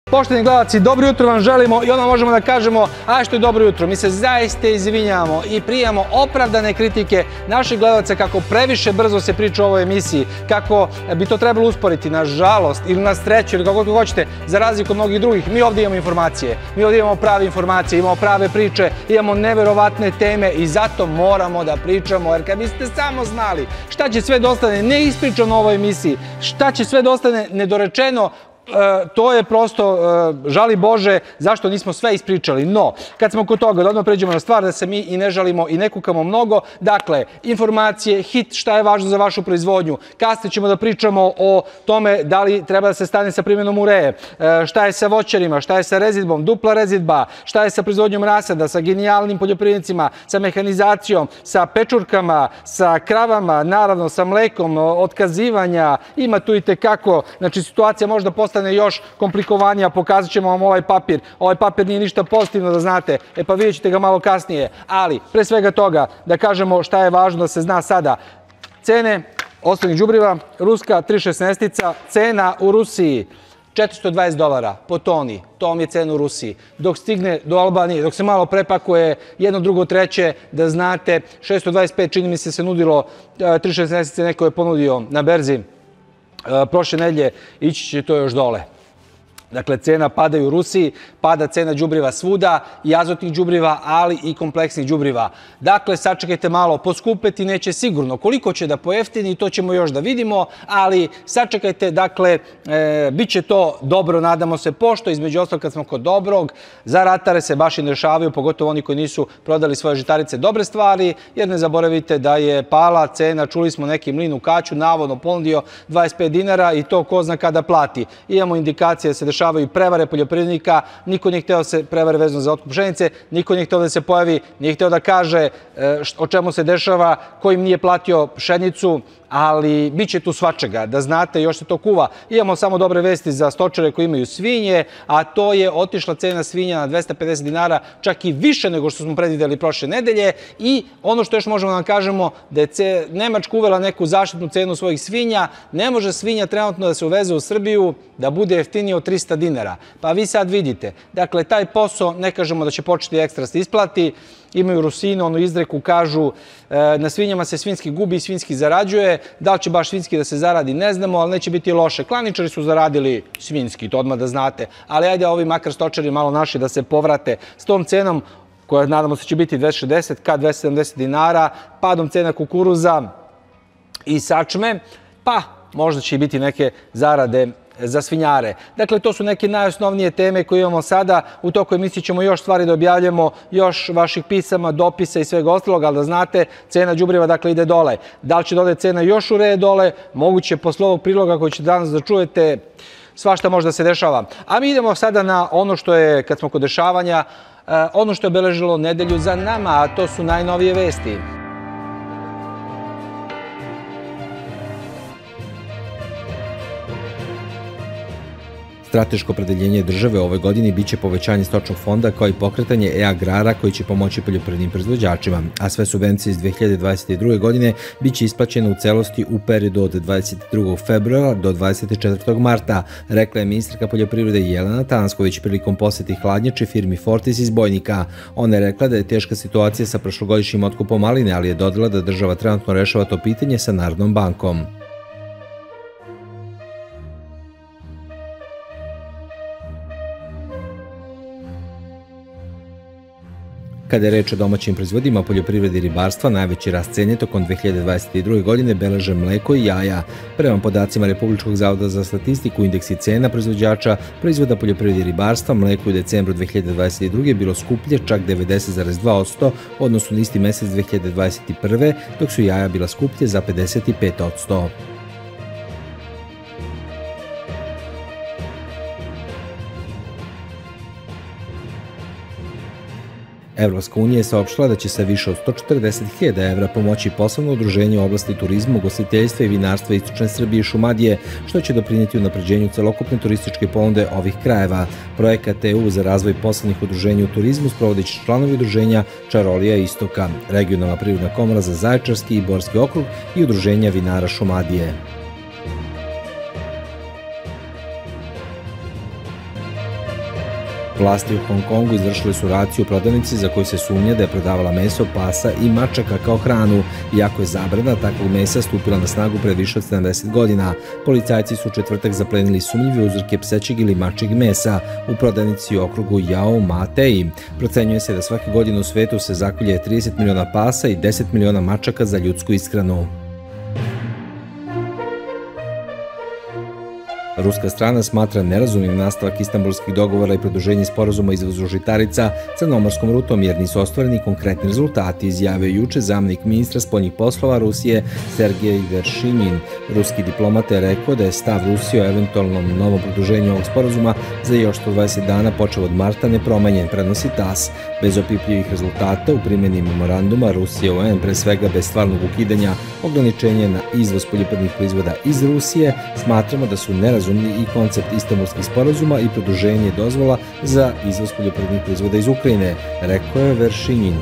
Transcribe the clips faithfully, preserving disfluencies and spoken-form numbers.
Poštovani gledalci, dobro jutro vam želimo i onda možemo da kažemo, a što je dobro jutro. Mi se zaista izvinjavamo i prijamo opravdane kritike naših gledalaca kako previše brzo se priča o ovoj emisiji, kako bi to trebalo usporiti, nažalost, ili na sreću, ili kako hoćete, za razliku od mnogih drugih. Mi ovdje imamo informacije, mi ovdje imamo prave informacije, imamo prave priče, imamo neverovatne teme i zato moramo da pričamo, jer kad biste samo znali šta će sve da ostane neispričano u ovoj emisiji, šta će sve da ostane nedorečeno, to je prosto, žali Bože, zašto nismo sve ispričali. No, kad smo kod toga, da odmah pređemo na stvar, da se mi i ne žalimo i ne kukamo mnogo. Dakle, informacije, hit, šta je važno za vašu proizvodnju. Kasnije ćemo da pričamo o tome da li treba da se stane sa primjenom ureje, šta je sa voćarima, šta je sa rezidbom, dupla rezidba, šta je sa proizvodnjom rasada, sa genijalnim poljoprivrednicima, sa mehanizacijom, sa pečurkama, sa kravama, naravno sa mlekom, otkazivanja. Ima tu i tekako, znači situacija možda postane još komplikovanija, pokazat ćemo vam ovaj papir. Ovaj papir nije ništa pozitivno da znate, e pa vidjet ćete ga malo kasnije. Ali, pre svega toga, da kažemo šta je važno da se zna sada. Cene osnovnih đubriva, ruska tri šesnaestica, cena u Rusiji četiristo dvadeset dolara po toni. To vam je cena u Rusiji. Dok stigne do Albanije, dok se malo prepakuje jedno, drugo, treće, da znate, šesto dvadeset pet čini mi se se nudilo, tri šesnaestice neko je ponudio na berzi. Prošle nedelje ići će to još dole. Dakle, cena pada i u Rusiji, pada cena đubriva svuda, i azotnih đubriva, ali i kompleksnih đubriva. Dakle, sačekajte malo, poskupeti neće sigurno. Koliko će da pojeftini, to ćemo još da vidimo, ali sačekajte, dakle, bit će to dobro, nadamo se, pošto između ostalog kad smo kod dobrog, za ratare se baš i ne dešavaju, pogotovo oni koji nisu prodali svoje žitarice dobre stvari, jer ne zaboravite da je pala cena, čuli smo neki mlin u Kaću, navodno ponudio dvadeset pet dinara i to ko zna kada plati. Imamo indikacije da se dešavaju i prevare poljoprivrednika, niko nije hteo da se prevare vezano za otkup pšenice, niko nije hteo da se pojavi, nije hteo da kaže o čemu se dešava, ko im nije platio pšenicu, ali bit će tu svačega, da znate, još se to kuva. Imamo samo dobre vesti za stočare koji imaju svinje, a to je otišla cena svinja na dvesta pedeset dinara, čak i više nego što smo predvideli prošle nedelje, i ono što još možemo da vam kažemo, da je Nemačka uvela neku zaštitnu cenu svojih svinja, ne može svinja trenutno da se uveze u Srbiju da bude jeftinije od trista dinara. Pa vi sad vidite, dakle, taj posao, ne kažemo da će početi ekstra se isplati, imaju Rusinu, onu izreku, kažu na svinjama se svinjski gubi i svinjski zarađuje. Da li će baš svinjski da se zaradi, ne znamo, ali neće biti loše. Klaničari su zaradili svinjski, to odmah da znate. Ali ajde ovi makar stočari malo naši da se povrate s tom cenom, koja nadamo se će biti dvesta šezdeset ka dvesta sedamdeset dinara, padom cena kukuruza i sačme, pa možda će biti neke zarade za svinjare. Dakle, to su neke najosnovnije teme koje imamo sada. U toku emisije ćemo još stvari da objavljamo, još vaših pisama, dopisa i svega ostalog, ali da znate, cena đubriva dakle ide dole. Da li će da ode cena još u red dole? Moguće posle ovog priloga koji ćete danas da čujete, svašta može da se dešava. A mi idemo sada na ono što je, kad smo kod dešavanja, ono što je obeležilo nedelju za nama, a to su najnovije vesti. Strateško opredeljenje države ove godine biće povećanje stočnog fonda kao i pokretanje e-agrara koji će pomoći poljoprivrednim proizvođačima, a sve subvencije iz dve hiljade dvadeset druge. godine biće isplaćene u celosti u periodu od dvadeset drugog februara do dvadeset četvrtog marta, rekla je ministarka poljoprivrede Jelena Tansković prilikom poseti hladnjače firmi Fortis iz Bojnika. Ona je rekla da je teška situacija sa prošlogodišnjim otkupom maline, ali je dodala da država trenutno rešava to pitanje sa Narodnom bankom. Kada je reč o domaćim proizvodima poljoprivrede i ribarstva, najveći rast cene tokom dve hiljade dvadeset druge. godine beleže mleko i jaja. Prema podacima Republičkog zavoda za statistiku, indeksi cena proizvođača proizvoda poljoprivrede i ribarstva, mleko u decembru dve hiljade dvadeset druge. bilo skuplje čak devedeset zarez dva posto u odnosu na isti mesec dve hiljade dvadeset prve. dok su jaja bila skuplje za pedeset pet posto. Evropska unija je saopštila da će sa više od sto četrdeset hiljada evra pomoći poslovno udruženje u oblasti turizma, ugostiteljstva i vinarstva Istočne Srbije i Šumadije, što će doprineti unapređenju celokupne turističke ponude ovih krajeva. Projekat E U za razvoj poslovnih udruženja u turizmu sprovodi će članovi udruženja Čarolija Istoka, Regionalna privredna komora za Zaječarski i Borski okrug i udruženja vinara Šumadije. Vlasti u Hong Kongu izvršili su raciju u prodavnici za koju se sumnja da je prodavala meso, pasa i mačaka kao hranu, iako je zabrana takvog mesa stupila na snagu pre više od sedamdeset godina. Policajci su u četvrtak zaplenili sumnjive uzorke psećeg ili mačjeg mesa u prodavnici u okrugu Yau Ma Tei. Procenjuje se da svake godine u svetu se zakolje trideset miliona pasa i deset miliona mačaka za ljudsku ishranu. Ruska strana smatra nerazumnim nastavak istanbulskih dogovora i produženje sporazuma o izvozu žitarica crnomorskom rutom jer nisu ostvareni konkretni rezultati, izjavio juče zamenik ministra spoljnih poslova Rusije Sergej Veršinjin. Ruski diplomat je rekao da je stav Rusije o eventualnom novom produženju ovog sporazuma za još sto dvadeset dana počeo od marta nepromenjen, prenosi tas. Bez opipljivih rezultata u primjeni memoranduma Rusije U N, pre svega bez stvarnog ukidanja ograničenja na izvoz poljoprivrednih proizvoda iz Rusije, smatramo da su nerazumni i koncept istanbulskih sporazuma i produženje dozvola za izvoz poljoprivrednih proizvoda iz Ukrajine, rekao je Veršinjin.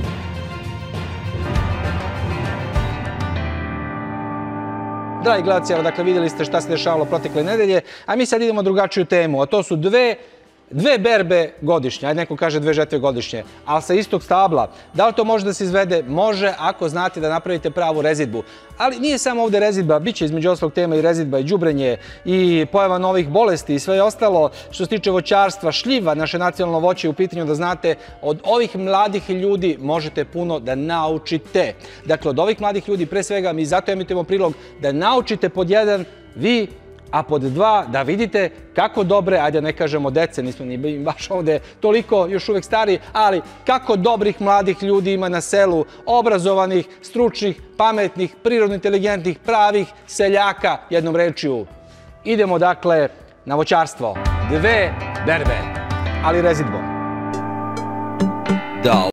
Dragi gledalci, evo dakle vidjeli ste šta se dešavalo protekle nedelje, a mi sad idemo drugačiju temu, a to su dve Dve berbe godišnje, ajde neko kaže dve žetve godišnje, ali sa istog stabla. Da li to može da se izvede? Može, ako znate da napravite pravu rezidbu. Ali nije samo ovde rezidba, bit će između ostalog tema i rezidba i đubrenje i pojava novih bolesti i sve ostalo što se tiče voćarstva, šljiva, naše nacionalno voće je u pitanju, da znate, od ovih mladih ljudi možete puno da naučite. Dakle, od ovih mladih ljudi, pre svega, mi zato emitujemo prilog da naučite pod jedan vi, a pod dva, da vidite kako dobre, ajde ne kažemo dece, nismo ni baš ovde toliko još uvek stari, ali kako dobrih mladih ljudi ima na selu, obrazovanih, stručnih, pametnih, prirodno inteligentnih, pravih seljaka, jednom rečju. Idemo dakle na voćarstvo. Dve berbe, ali rezidbom. Da.